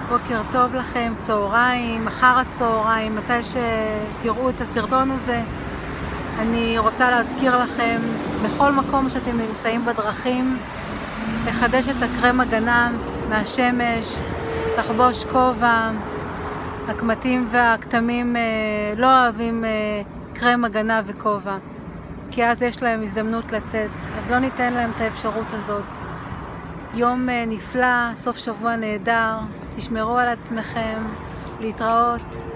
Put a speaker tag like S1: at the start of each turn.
S1: בוקר טוב לכם, צהריים, אחר הצהריים, מתי שתראו את הסרטון הזה. אני רוצה להזכיר לכם, בכל מקום שאתם נמצאים בדרכים, לחדש את הקרם הגנה מהשמש, לחבוש כובע. הקמטים והכתמים לא אוהבים קרם הגנה וכובע, כי אז יש להם הזדמנות לצאת, אז לא ניתן להם את האפשרות הזאת. יום נפלא, סוף שבוע נהדר, תשמרו על עצמכם, להתראות.